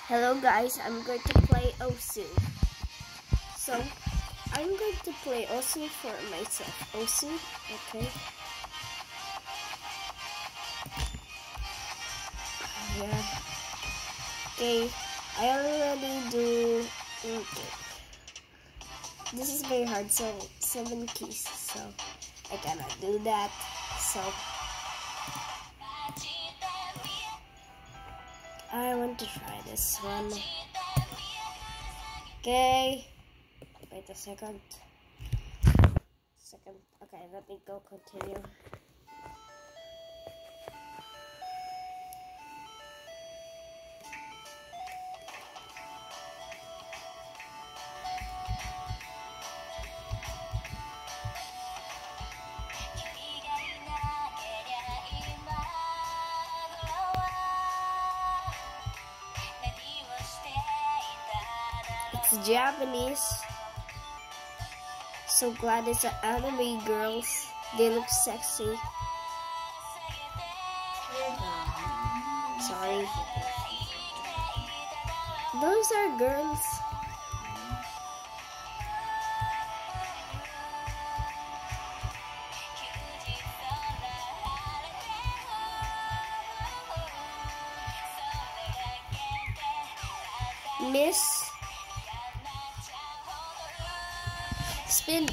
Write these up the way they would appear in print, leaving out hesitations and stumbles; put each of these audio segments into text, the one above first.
Hello guys, I'm going to play Osu. So, I'm going to play Osu for myself. Osu, okay. Yeah. Okay, I already do. Okay. This is very hard, so 7 keys, so I cannot do that. So, I want to try this one. Okay. Wait a second. Okay, let me go continue. It's Japanese. So glad it's an anime girls. They look sexy. Sorry. Those are girls. Miss. Spin.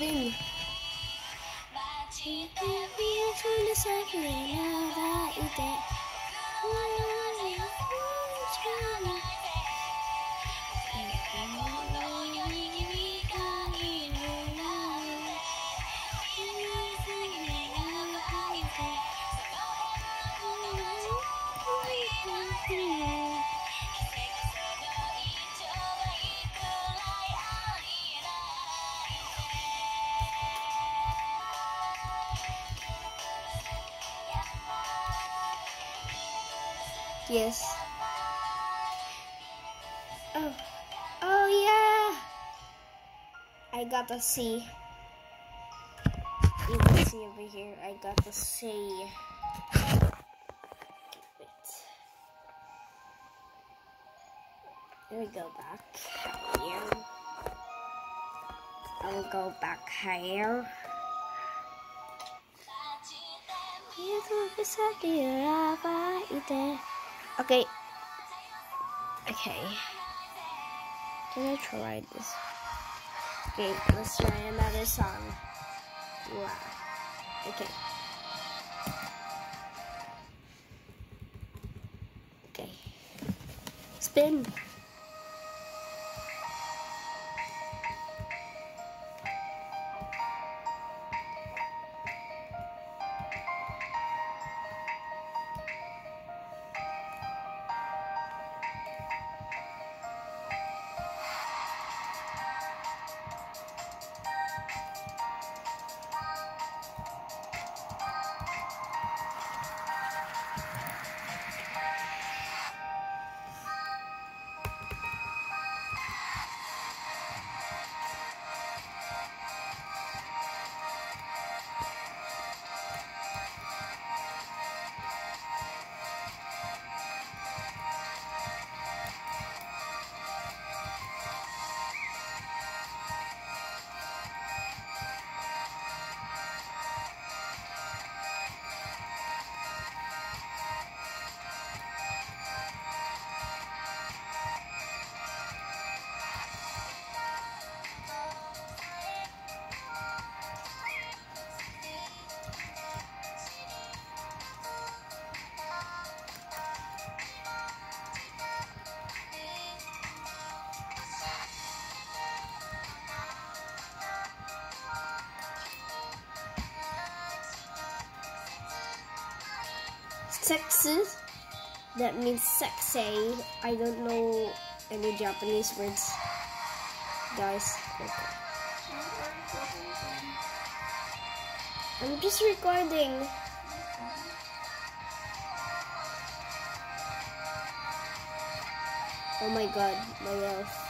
Yes. Oh yeah. I got a C. You can see over here. I got a C. Wait. Let me go back here. I'll go back here. Okay. Can I try this? Okay, let's try another song. Wow. Okay. Spin. Sexy. That means sexy. I don't know any Japanese words, guys. Okay. I'm just recording. Oh my god, my mouth.